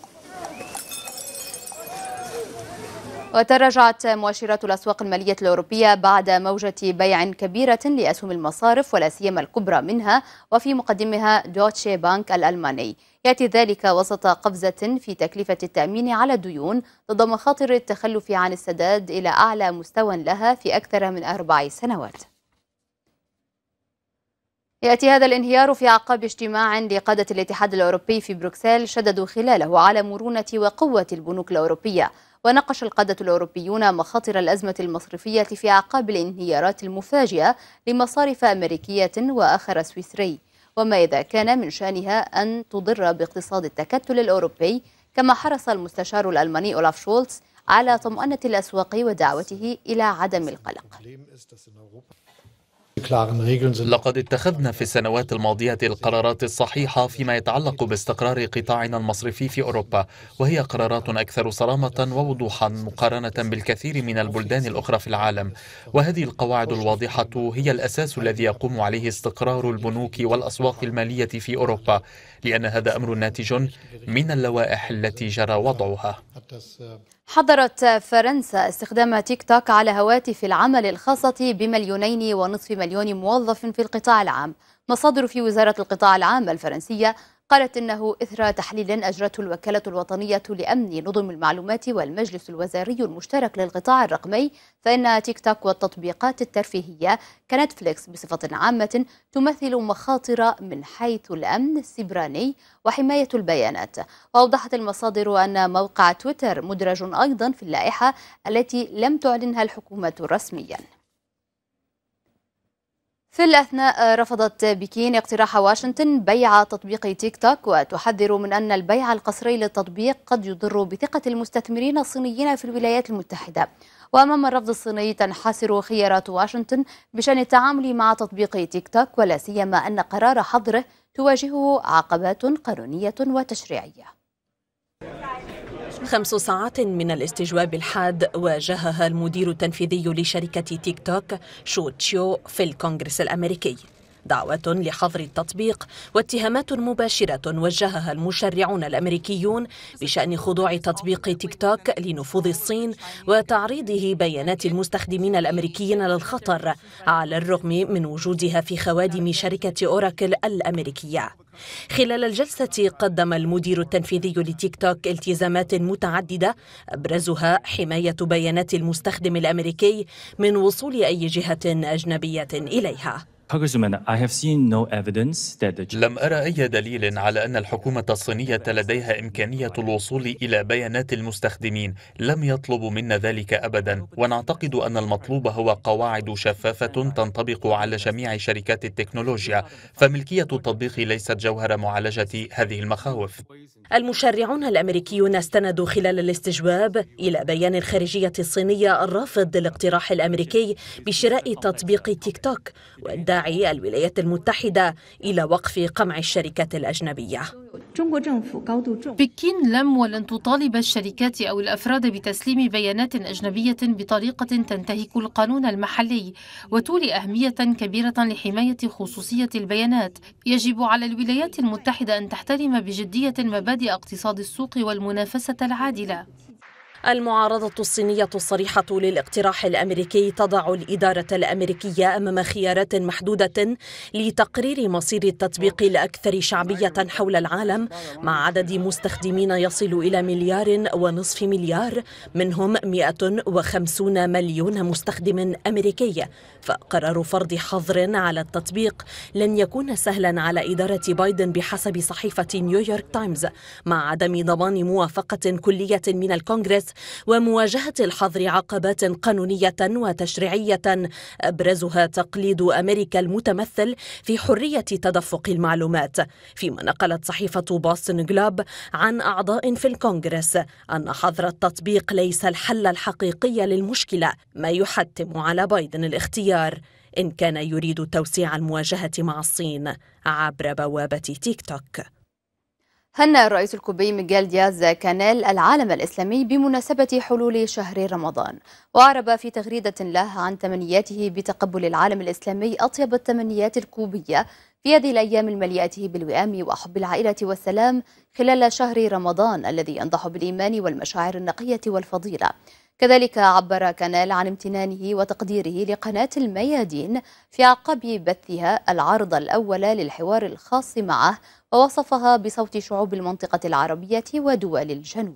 وتراجعت مؤشرات الأسواق المالية الأوروبية بعد موجة بيع كبيرة لأسهم المصارف ولا سيما الكبرى منها، وفي مقدمها دوتشي بانك الألماني. يأتي ذلك وسط قفزة في تكلفة التأمين على الديون ضد مخاطر التخلف عن السداد إلى أعلى مستوى لها في أكثر من أربع سنوات. يأتي هذا الانهيار في أعقاب اجتماع لقادة الاتحاد الأوروبي في بروكسل شددوا خلاله على مرونة وقوة البنوك الأوروبية. وناقش القادة الأوروبيون مخاطر الأزمة المصرفية في أعقاب الانهيارات المفاجئة لمصارف أمريكية وآخر سويسري، وما إذا كان من شأنها أن تضر باقتصاد التكتل الأوروبي. كما حرص المستشار الألماني أولاف شولتز على طمأنة الأسواق ودعوته إلى عدم القلق. لقد اتخذنا في السنوات الماضية القرارات الصحيحة فيما يتعلق باستقرار قطاعنا المصرفي في أوروبا، وهي قرارات أكثر صرامة ووضوحا مقارنة بالكثير من البلدان الأخرى في العالم. وهذه القواعد الواضحة هي الأساس الذي يقوم عليه استقرار البنوك والأسواق المالية في أوروبا، لأن هذا أمر ناتج من اللوائح التي جرى وضعها. حظرت فرنسا استخدام تيك توك على هواتف العمل الخاصة بمليونين ونصف مليون موظف في القطاع العام. مصادر في وزارة القطاع العام الفرنسية قالت إنه إثر تحليل أجرته الوكالة الوطنية لأمن نظم المعلومات والمجلس الوزاري المشترك للقطاع الرقمي، فإن تيك توك والتطبيقات الترفيهية كنتفليكس بصفة عامة تمثل مخاطر من حيث الأمن السيبراني وحماية البيانات. وأوضحت المصادر أن موقع تويتر مدرج أيضا في اللائحة التي لم تعلنها الحكومة رسميا. في الأثناء رفضت بكين اقتراح واشنطن بيع تطبيق تيك توك، وتحذر من أن البيع القسري للتطبيق قد يضر بثقة المستثمرين الصينيين في الولايات المتحدة. وأمام الرفض الصيني تنحصر خيارات واشنطن بشأن التعامل مع تطبيق تيك توك، ولا سيما أن قرار حظره تواجهه عقبات قانونية وتشريعية. خمس ساعات من الاستجواب الحاد واجهها المدير التنفيذي لشركة تيك توك شو تشيو في الكونغرس الأمريكي، دعوة لحظر التطبيق واتهامات مباشرة وجهها المشرعون الأمريكيون بشأن خضوع تطبيق تيك توك لنفوذ الصين وتعريضه بيانات المستخدمين الأمريكيين للخطر على الرغم من وجودها في خوادم شركة أوراكل الأمريكية. خلال الجلسة قدم المدير التنفيذي لتيك توك التزامات متعددة أبرزها حماية بيانات المستخدم الأمريكي من وصول أي جهة أجنبية إليها. لم أرى أي دليل على أن الحكومة الصينية لديها إمكانية الوصول إلى بيانات المستخدمين، لم يطلبوا منا ذلك أبدا، ونعتقد أن المطلوب هو قواعد شفافة تنطبق على جميع شركات التكنولوجيا، فملكية التطبيق ليست جوهر معالجة هذه المخاوف. المشرعون الأمريكيون استندوا خلال الاستجواب إلى بيان الخارجية الصينية الرافض للاقتراح الأمريكي بشراء تطبيق تيك توك، والداعي الولايات المتحدة إلى وقف قمع الشركات الأجنبية. بكين لم ولن تطالب الشركات أو الأفراد بتسليم بيانات أجنبية بطريقة تنتهك القانون المحلي وتولي أهمية كبيرة لحماية خصوصية البيانات. يجب على الولايات المتحدة أن تحترم بجدية مبادئ اقتصاد السوق والمنافسة العادلة. المعارضة الصينية الصريحة للاقتراح الأمريكي تضع الإدارة الأمريكية أمام خيارات محدودة لتقرير مصير التطبيق الأكثر شعبية حول العالم، مع عدد مستخدمين يصل إلى مليار ونصف مليار، منهم مئة وخمسين مليون مستخدم أمريكي. فقرار فرض حظر على التطبيق لن يكون سهلا على إدارة بايدن بحسب صحيفة نيويورك تايمز، مع عدم ضمان موافقة كلية من الكونغرس ومواجهة الحظر عقبات قانونية وتشريعية أبرزها تقليد أمريكا المتمثل في حرية تدفق المعلومات، فيما نقلت صحيفة بوسطن جلوب عن أعضاء في الكونغرس أن حظر التطبيق ليس الحل الحقيقي للمشكلة، ما يحتم على بايدن الاختيار إن كان يريد توسيع المواجهة مع الصين عبر بوابة تيك توك. هنأ الرئيس الكوبي ميغيل دياز كانيل العالم الإسلامي بمناسبة حلول شهر رمضان، وأعرب في تغريدة له عن تمنياته بتقبل العالم الإسلامي أطيب التمنيات الكوبية في هذه الأيام المليئة بالوئام وحب العائلة والسلام خلال شهر رمضان الذي ينضح بالإيمان والمشاعر النقية والفضيلة. كذلك عبر كانيل عن امتنانه وتقديره لقناة الميادين في أعقاب بثها العرض الأول للحوار الخاص معه، ووصفها بصوت شعوب المنطقة العربية ودول الجنوب.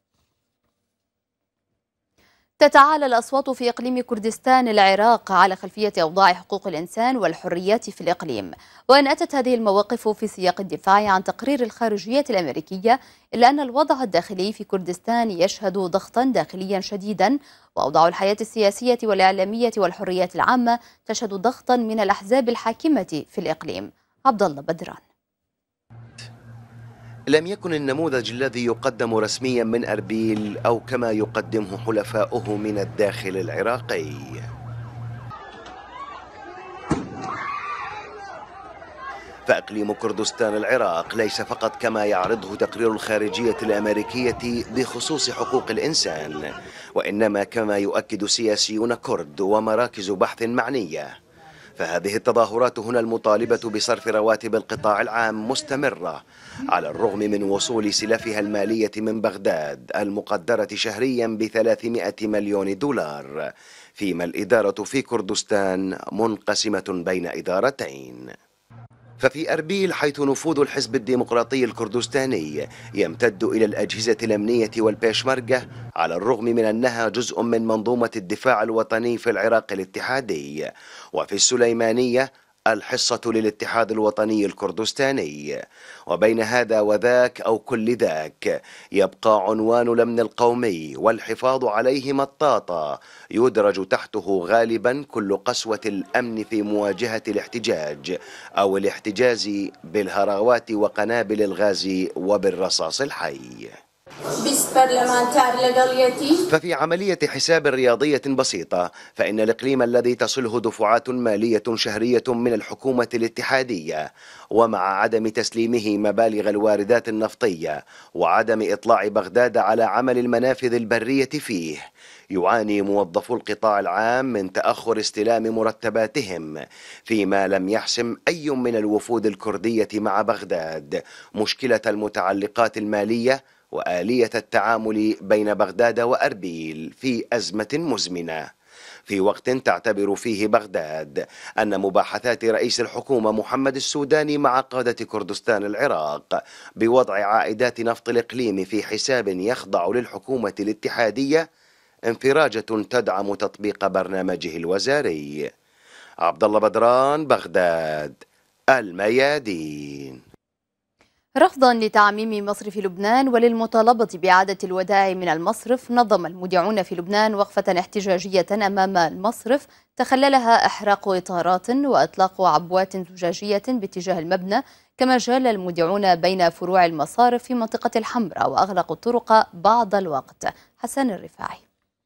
تتعالى الأصوات في إقليم كردستان العراق على خلفية أوضاع حقوق الإنسان والحريات في الإقليم، وأن أتت هذه المواقف في سياق الدفاع عن تقرير الخارجية الأمريكية، إلا أن الوضع الداخلي في كردستان يشهد ضغطا داخليا شديدا، وأوضاع الحياة السياسية والإعلامية والحريات العامة تشهد ضغطا من الأحزاب الحاكمة في الإقليم. عبد الله بدران. لم يكن النموذج الذي يقدم رسميا من أربيل أو كما يقدمه حلفاؤه من الداخل العراقي. فإقليم كردستان العراق ليس فقط كما يعرضه تقرير الخارجية الأمريكية بخصوص حقوق الإنسان، وإنما كما يؤكد سياسيون كرد ومراكز بحث معنية. فهذه التظاهرات هنا المطالبة بصرف رواتب القطاع العام مستمرة على الرغم من وصول سلفها المالية من بغداد المقدرة شهريا بثلاثمائة مليون دولار، فيما الإدارة في كردستان منقسمة بين إدارتين. ففي أربيل حيث نفوذ الحزب الديمقراطي الكردستاني يمتد إلى الأجهزة الأمنية والبيشمركة على الرغم من أنها جزء من منظومة الدفاع الوطني في العراق الاتحادي، وفي السليمانية الحصة للاتحاد الوطني الكردستاني. وبين هذا وذاك أو كل ذاك يبقى عنوان الأمن القومي والحفاظ عليه مطاطا يدرج تحته غالبا كل قسوة الأمن في مواجهة الاحتجاج أو الاحتجاز بالهراوات وقنابل الغاز وبالرصاص الحي. ففي عملية حساب رياضية بسيطة فإن الإقليم الذي تصله دفعات مالية شهرية من الحكومة الاتحادية، ومع عدم تسليمه مبالغ الواردات النفطية وعدم إطلاع بغداد على عمل المنافذ البرية فيه، يعاني موظفو القطاع العام من تأخر استلام مرتباتهم، فيما لم يحسم أي من الوفود الكردية مع بغداد مشكلة المتعلقات المالية وآلية التعامل بين بغداد وأربيل في أزمة مزمنة، في وقت تعتبر فيه بغداد أن مباحثات رئيس الحكومة محمد السوداني مع قادة كردستان العراق بوضع عائدات نفط الإقليم في حساب يخضع للحكومة الاتحادية انفراجة تدعم تطبيق برنامجه الوزاري. عبد الله بدران، بغداد، الميادين. رفضا لتعميم مصرف لبنان وللمطالبة بإعادة الودائع من المصرف، نظم المودعون في لبنان وقفة احتجاجية أمام المصرف تخللها إحراق إطارات وإطلاق عبوات زجاجية باتجاه المبنى، كما جال المودعون بين فروع المصارف في منطقة الحمراء وأغلقوا الطرق بعض الوقت. حسن الرفاعي.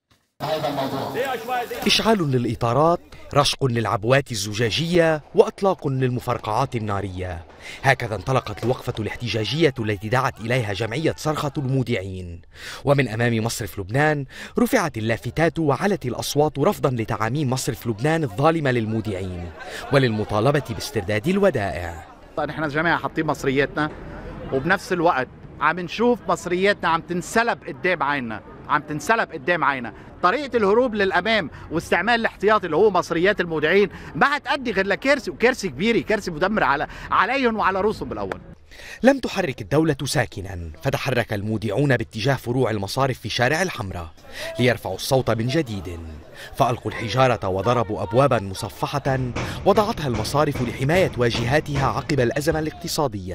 إشعال للإطارات، رشق للعبوات الزجاجية، وإطلاق للمفرقعات النارية. هكذا انطلقت الوقفة الاحتجاجية التي دعت إليها جمعية صرخة المودعين. ومن أمام مصرف لبنان رفعت اللافتات وعلت الأصوات رفضا لتعاميم مصرف لبنان الظالمة للمودعين وللمطالبة باسترداد الودائع. نحن جماعة حاطين مصرياتنا، وبنفس الوقت عم نشوف مصرياتنا عم تنسلب قدام عيننا، عم تنسلب قدام عيننا. طريقة الهروب للأمام واستعمال الاحتياطي اللي هو مصريات المودعين ما هتأدي غير لكارثة، وكارثة كبيرة، كارثة مدمرة على عليهم وعلى رؤوسهم بالأول. لم تحرك الدولة ساكنا، فتحرك المودعون باتجاه فروع المصارف في شارع الحمراء ليرفعوا الصوت من جديد، فألقوا الحجارة وضربوا أبوابا مصفحة وضعتها المصارف لحماية واجهاتها عقب الأزمة الاقتصادية.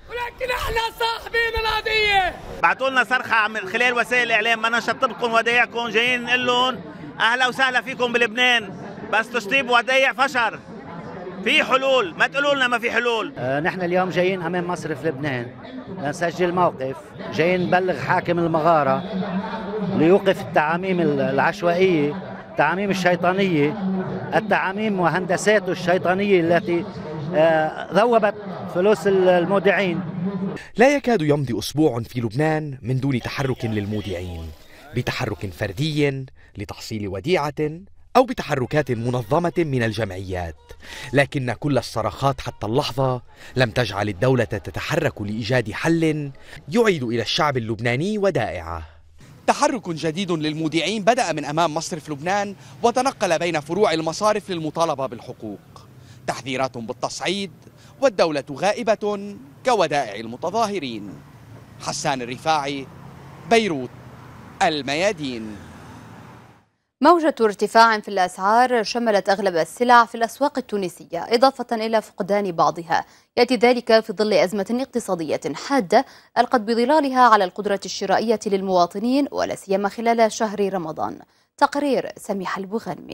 ولكن احنا صاحبين القضيه. بعتوا لنا صرخه من خلال وسائل الاعلام، بدنا نشطبكم ودايعكم، جايين نقول لهم اهلا وسهلا فيكم بلبنان، بس تشطيب ودايع فشر. في حلول، ما تقولوا لنا ما في حلول. آه نحن اليوم جايين امام مصرف لبنان لنسجل موقف، جايين نبلغ حاكم المغاره ليوقف التعاميم العشوائيه، التعاميم الشيطانيه، التعاميم وهندساته الشيطانيه التي آه ذوبت فلوس المودعين. لا يكاد يمضي أسبوع في لبنان من دون تحرك للمودعين، بتحرك فردي لتحصيل وديعة أو بتحركات منظمة من الجمعيات، لكن كل الصرخات حتى اللحظة لم تجعل الدولة تتحرك لإيجاد حل يعيد إلى الشعب اللبناني ودائعه. تحرك جديد للمودعين بدأ من أمام مصرف لبنان وتنقل بين فروع المصارف للمطالبة بالحقوق. تحذيرات بالتصعيد والدولة غائبة كودائع المتظاهرين. حسان الرفاعي، بيروت، الميادين. موجة ارتفاع في الأسعار شملت أغلب السلع في الأسواق التونسية إضافة إلى فقدان بعضها، يأتي ذلك في ظل أزمة اقتصادية حادة ألقت بظلالها على القدرة الشرائية للمواطنين ولا سيما خلال شهر رمضان. تقرير سميح البغنمي.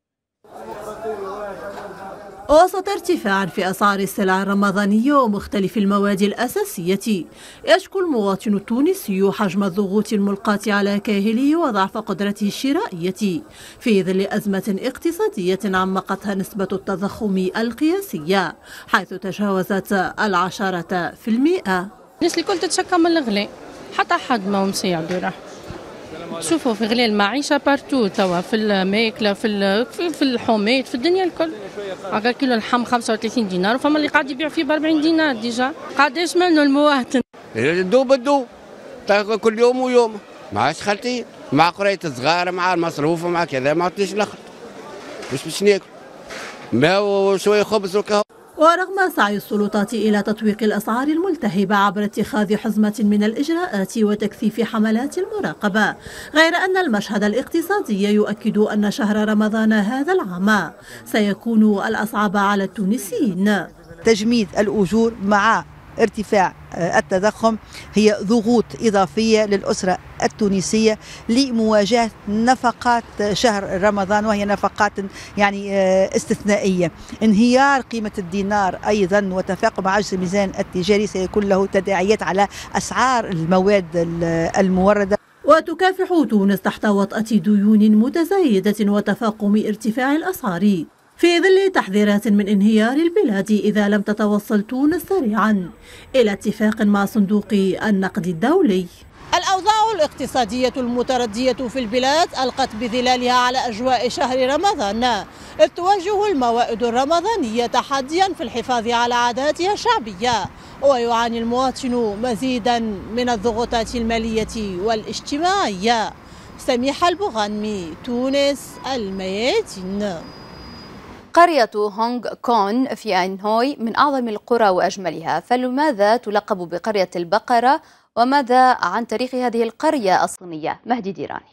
وسط ارتفاع في أسعار السلع الرمضانية ومختلف المواد الأساسية، يشكو المواطن التونسي حجم الضغوط الملقاة على كاهله وضعف قدرته الشرائية في ظل أزمة اقتصادية عمقتها نسبة التضخم القياسية حيث تجاوزت العشرة في المئة. الناس الكل تتشكى من الغلاء، حتى حد ما مساعد راح شوفوا في غلاء المعيشة بارتو توا، في الماكلة، في في الحومات، في الدنيا الكل. هكا كيلو اللحم خمسة وثلاثين دينار، وفما اللي قاعد يبيع فيه ب أربعين دينار ديجا. قداش منه المواطن؟ الدو بالدو كل يوم ويوم، ما عادش خالتين، مع قراية الصغار، مع المصروف، مع كذا، ما عطيش نخلط. مش باش ناكل ما وشوية خبز وكهو. ورغم سعي السلطات إلى تطويق الأسعار الملتهبة عبر اتخاذ حزمة من الإجراءات وتكثيف حملات المراقبة، غير أن المشهد الاقتصادي يؤكد أن شهر رمضان هذا العام سيكون الأصعب على التونسيين. تجميد الأجور مع ارتفاع التضخم هي ضغوط إضافية للأسرة التونسية لمواجهة نفقات شهر رمضان، وهي نفقات يعني استثنائية. انهيار قيمة الدينار أيضا وتفاقم عجز الميزان التجاري سيكون له تداعيات على أسعار المواد الموردة. وتكافح تونس تحت وطأة ديون متزايدة وتفاقم ارتفاع الأسعار في ظل تحذيرات من انهيار البلاد إذا لم تتوصل تونس سريعا إلى اتفاق مع صندوق النقد الدولي. الأوضاع الاقتصادية المتردية في البلاد ألقت بظلالها على أجواء شهر رمضان، إذ تواجه الموائد الرمضانية تحديا في الحفاظ على عاداتها الشعبية، ويعاني المواطن مزيدا من الضغوطات المالية والاجتماعية. سميح البغنمي، تونس، الميادين. قرية هونغ كونغ في أنهوي من أعظم القرى وأجملها، فلماذا تلقب بقرية البقرة؟ وماذا عن تاريخ هذه القرية الصينية؟ مهدي ديراني.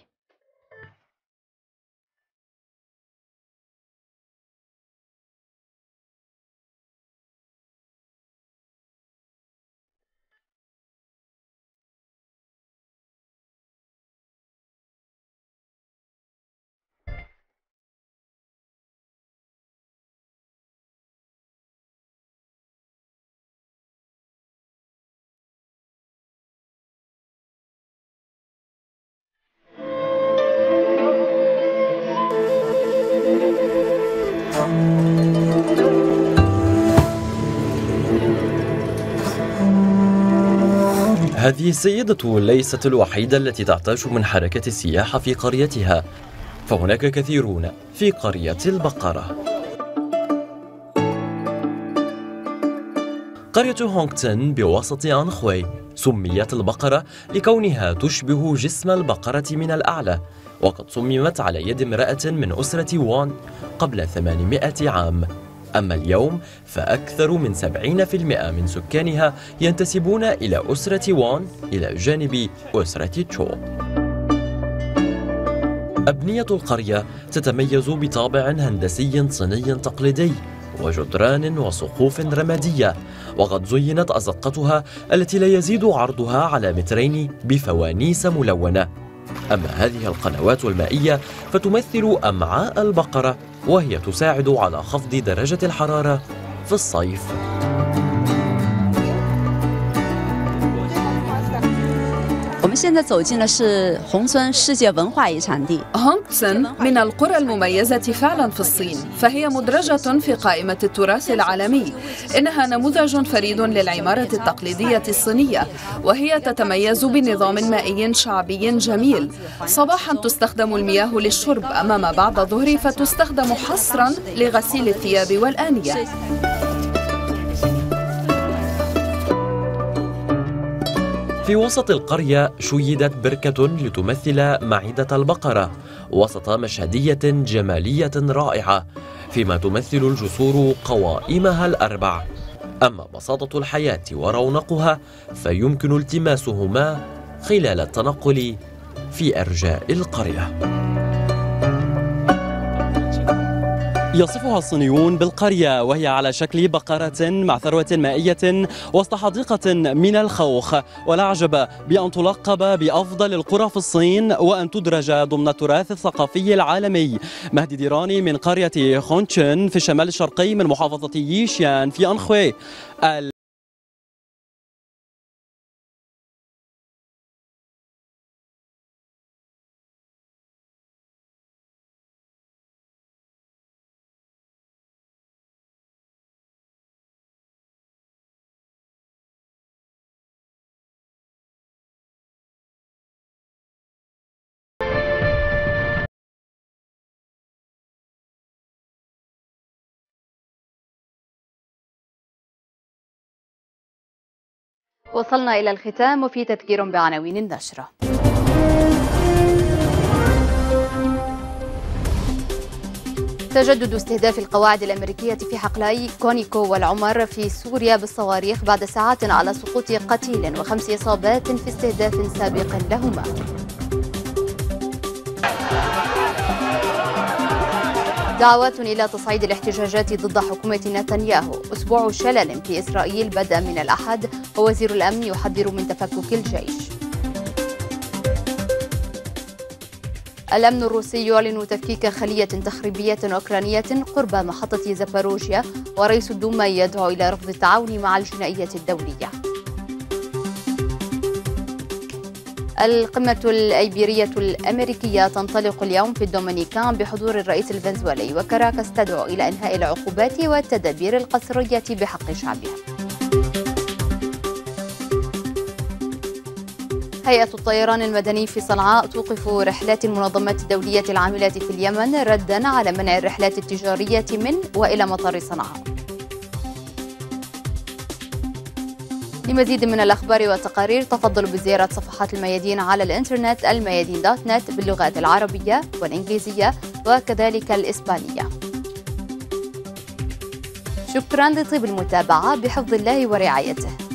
هذه السيدة ليست الوحيدة التي تعتاش من حركة السياحة في قريتها، فهناك كثيرون في قرية البقرة. قرية هونغ تن بوسط أنخوي سميت البقرة لكونها تشبه جسم البقرة من الأعلى، وقد صممت على يد امرأة من أسرة وان قبل ثمانمائة عام. أما اليوم فأكثر من سبعين بالمئة من سكانها ينتسبون إلى أسرة وان إلى جانب أسرة تشو. أبنية القرية تتميز بطابع هندسي صيني تقليدي، وجدران وسقوف رمادية، وقد زينت أزقتها التي لا يزيد عرضها على مترين بفوانيس ملونة. أما هذه القنوات المائية فتمثل أمعاء البقرة، وهي تساعد على خفض درجة الحرارة في الصيف. هونغتسن من القرى المميزة فعلا في الصين، فهي مدرجة في قائمة التراث العالمي. إنها نموذج فريد للعمارة التقليدية الصينية، وهي تتميز بنظام مائي شعبي جميل. صباحا تستخدم المياه للشرب، أما ما بعد الظهر فتستخدم حصرا لغسيل الثياب والآنية. في وسط القرية شيدت بركة لتمثل معدة البقرة وسط مشهدية جمالية رائعة، فيما تمثل الجسور قوائمها الأربع. أما بساطة الحياة ورونقها فيمكن التماسهما خلال التنقل في أرجاء القرية. يصفها الصينيون بالقرية، وهي على شكل بقرة مع ثروة مائية وسط حديقة من الخوخ، ولا عجب بأن تلقب بأفضل القرى في الصين وأن تدرج ضمن التراث الثقافي العالمي. مهدي ديراني من قرية خونشن في الشمال الشرقي من محافظة ييشيان في أنخوي. وصلنا إلى الختام وفي تذكير بعناوين النشرة. تجدد استهداف القواعد الأمريكية في حقلي كونيكو والعمر في سوريا بالصواريخ بعد ساعات على سقوط قتيل وخمس إصابات في استهداف سابق لهما. دعوات إلى تصعيد الاحتجاجات ضد حكومة نتنياهو. أسبوع شلل في إسرائيل بدأ من الأحد، ووزير الأمن يحذر من تفكك الجيش. الأمن الروسي يعلن تفكيك خلية تخريبية أوكرانية قرب محطة زاباروجيا، ورئيس الدوما يدعو إلى رفض التعاون مع الجنائية الدولية. القمة الأيبيرية الأمريكية تنطلق اليوم في الدومينيكان بحضور الرئيس الفنزويلي، وكاراكاس تدعو إلى إنهاء العقوبات والتدابير القسرية بحق شعبها. هيئة الطيران المدني في صنعاء توقف رحلات المنظمات الدولية العاملات في اليمن ردا على منع الرحلات التجارية من وإلى مطار صنعاء. لمزيد من الأخبار والتقارير تفضلوا بزيارة صفحات الميادين على الإنترنت الميادين دوت نت باللغات العربية والإنجليزية وكذلك الإسبانية. شكرا لطيب المتابعة، بحفظ الله ورعايته.